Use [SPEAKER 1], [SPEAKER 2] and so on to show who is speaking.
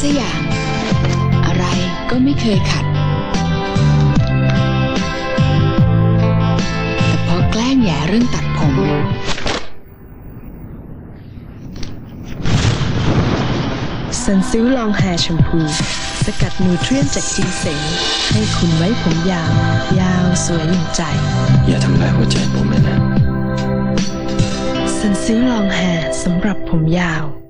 [SPEAKER 1] สักอย่างอะไรก็ไม่เคยขัดแต่พอแกล้งแย่เรื่องตัดผม
[SPEAKER 2] ซันซิลลองแฮร์แชมพูสกัดนูเทรียนจากจิงเสงให้คุณไว้ผมยาวสวยอย่างใจ
[SPEAKER 3] อย่าทำร้ายหัวใจผมเลยนะ
[SPEAKER 2] ซันซิลลองแฮร์สำหรับผมยาว